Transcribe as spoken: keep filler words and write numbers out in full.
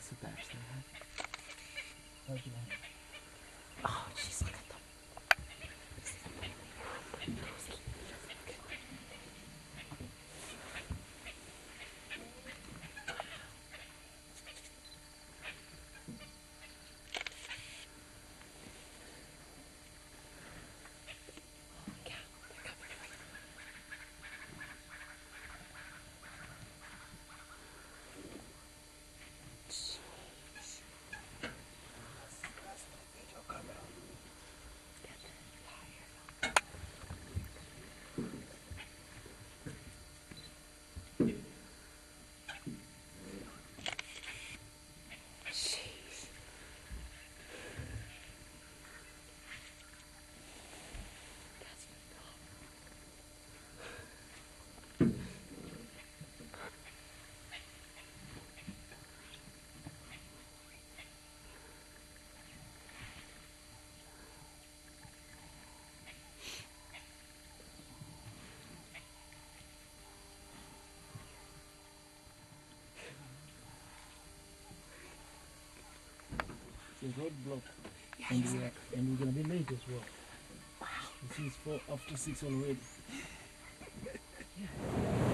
sit there. Sit there. Okay. Oh, jeez, look at them. It's a roadblock, Yeah, and, exactly. we are, and we're gonna be late as well. Wow. You see, it's four after six already. Yeah.